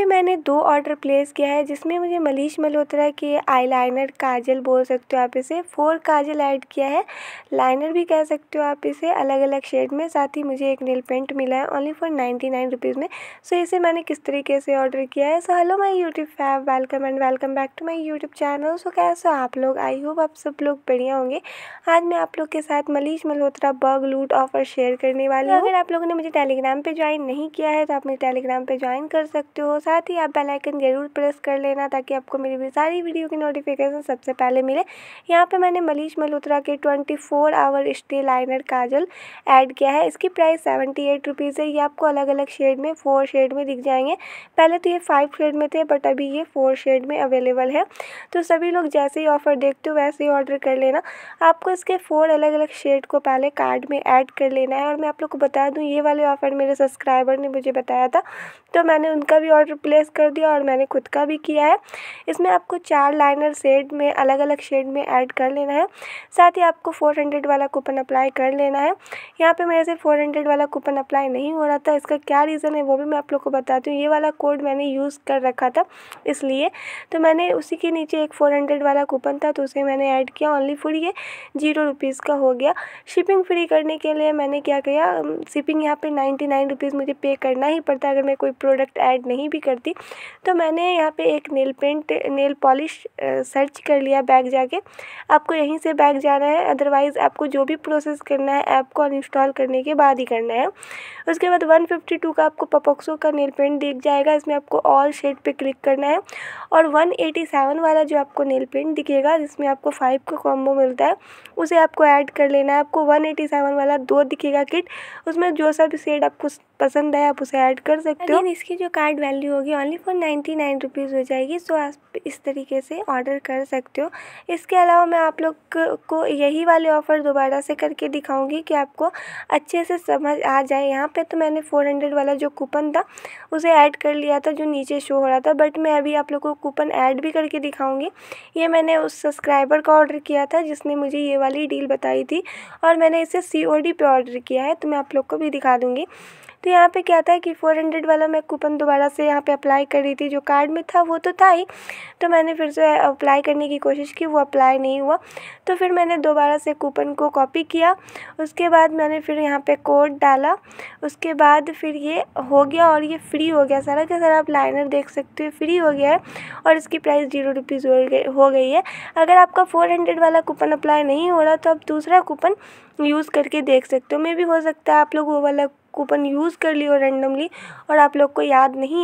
पे मैंने 2 order place किया है, जिसमें मुझे मनीष मल्होत्रा के आईलाइनर काजल बोल सकते हो आप इसे, 4 काजल ऐड किया है, लाइनर भी कह सकते हो आप इसे, अलग अलग शेड में। साथ ही मुझे एक नेल पेंट मिला है ओनली फॉर 99 रुपीज़ में। सो इसे मैंने किस तरीके से ऑर्डर किया है। So hello my YouTube fab, welcome and welcome back to my YouTube channel. So कैसे हो आप लोग? आई होप आप सब लोग बढ़िया होंगे। आज मैं आप लोग के साथ Manish Malhotra bag loot offer share करने वाली हूँ। अगर आप लोगों ने मुझे टेलीग्राम पे ज्वाइन नहीं किया है तो आप मेरे टेलीग्राम पे ज्वाइन कर सकते हो। साथ ही आप बेल आइकन जरूर प्रेस कर लेना ताकि आपको मेरी सारी वीडियो की नोटिफिकेशन सबसे पहले मिले। यहाँ पे मैंने मनीष मल्होत्रा के 24 hour stay liner kajal add किया है। इसकी प्राइस 78 रुपीज़ है। ये आपको अलग अलग शेड में 4 शेड में दिख जाएंगे। पहले तो ये 5 शेड में थे बट अभी ये 4 शेड में अवेलेबल है। तो सभी लोग जैसे ही ऑफ़र देखते हो वैसे ही ऑर्डर कर लेना। आपको इसके 4 अलग अलग शेड को पहले कार्ड में ऐड कर लेना है। और मैं आप लोग को बता दूँ, ये वाले ऑफ़र मेरे सब्सक्राइबर ने मुझे बताया था तो मैंने उनका भी ऑर्डर प्लेस कर दिया और मैंने खुद का भी किया है। इसमें आपको 4 लाइनर शेड में अलग अलग शेड में ऐड कर लेना है। साथ ही आपको 400 वाला कूपन अप्लाई कर लेना है। यहाँ पे मेरे से 400 वाला कूपन अप्लाई नहीं हो रहा था, इसका क्या रीज़न है वो भी मैं आप लोग को बताती हूँ। ये वाला कोड मैंने यूज़ कर रखा था इसलिए, तो मैंने उसी के नीचे एक 400 वाला कूपन था तो उसे मैंने ऐड किया। ओनली फॉर ये 0 रुपीज़ का हो गया। शिपिंग फ्री करने के लिए मैंने क्या किया, शिपिंग यहाँ पे 99 रुपीज़ मुझे पे करना ही पड़ता अगर मैं कोई प्रोडक्ट ऐड नहीं भी करती। तो मैंने यहाँ पे एक nail paint nail polish search कर लिया बैग जाके। आपको यहीं से बैग जाना है, अदरवाइज़ आपको जो भी प्रोसेस करना है ऐप को अनइंस्टॉल करने के बाद ही करना है। उसके बाद 152 का आपको पपॉक्सो का नेल पेंट दिख जाएगा। इसमें आपको ऑल शेड पे क्लिक करना है और 187 वाला जो आपको नेल पेंट दिखेगा जिसमें आपको 5 का कॉम्बो मिलता है उसे आपको ऐड कर लेना है। आपको 187 वाला 2 दिखेगा किट, उसमें जो सा भी शेड आपको पसंद है आप उसे ऐड कर सकते हो। इसकी जो कार्ड वैल्यू होगी ओनली फॉर 99 रुपीज़ हो जाएगी। सो आप इस तरीके से ऑर्डर कर सकते हो। इसके अलावा मैं आप लोग को यही वाले ऑफ़र दोबारा से करके दिखाऊंगी कि आपको अच्छे से समझ आ जाए। यहाँ पे तो मैंने 400 वाला जो कूपन था उसे ऐड कर लिया था जो नीचे शो हो रहा था, बट मैं अभी आप लोग को कूपन ऐड भी करके दिखाऊंगी। ये मैंने उस सब्सक्राइबर का ऑर्डर किया था जिसने मुझे ये वाली डील बताई थी और मैंने इसे COD पे ऑर्डर किया है, तो मैं आप लोग को भी दिखा दूँगी। तो यहाँ पे क्या था कि 400 वाला मैं कूपन दोबारा से यहाँ पे अप्लाई कर रही थी। जो कार्ड में था वो तो था ही, तो मैंने फिर से अप्लाई करने की कोशिश की, वो अप्लाई नहीं हुआ। तो फिर मैंने दोबारा से कूपन को कॉपी किया। उसके बाद मैंने फिर यहाँ पे कोड डाला। उसके बाद फिर ये हो गया और ये फ्री हो गया सारा का सारा। आप लाइनर देख सकते हो फ्री हो गया है और इसकी प्राइस 0 रुपीज़ हो गई है। अगर आपका 400 वाला कूपन अप्लाई नहीं हो रहा तो आप दूसरा कूपन यूज़ करके देख सकते हो। मे भी हो सकता है आप लोग वो वाला कूपन यूज़ कर लियो रैंडमली और आप लोग को याद नहीं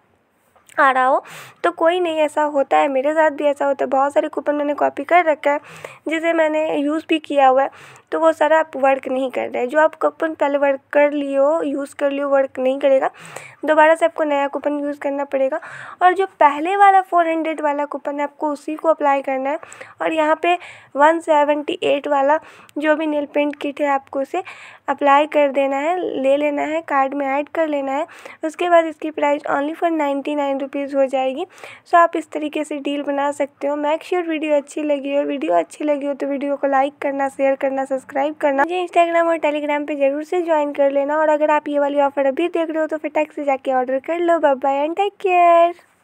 आ रहा हो, तो कोई नहीं, ऐसा होता है, मेरे साथ भी ऐसा होता है। बहुत सारे कूपन मैंने कॉपी कर रखा है जिसे मैंने यूज़ भी किया हुआ है, तो वो सारा आप वर्क नहीं कर रहा है। जो आप कूपन पहले वर्क कर लियो यूज़ कर लियो वर्क नहीं करेगा, दोबारा से आपको नया कूपन यूज़ करना पड़ेगा। और जो पहले वाला 400 वाला कूपन है आपको उसी को अप्लाई करना है। और यहाँ पे 178 वाला जो भी नेल पेंट किट है आपको उसे अप्लाई कर देना है, ले लेना है, कार्ड में ऐड कर लेना है। उसके बाद इसकी प्राइस ओनली फॉर 99 रुपीज़ हो जाएगी। सो आप इस तरीके से डील बना सकते हो। मेक श्योर वीडियो अच्छी लगी हो तो वीडियो को लाइक करना, शेयर करना, सब्सक्राइब करना। मुझे इंस्टाग्राम और टेलीग्राम पे जरूर से ज्वाइन कर लेना। और अगर आप ये वाली ऑफर अभी देख रहे हो तो फिर टैक्स से जाके ऑर्डर कर लो। Bye bye and take care.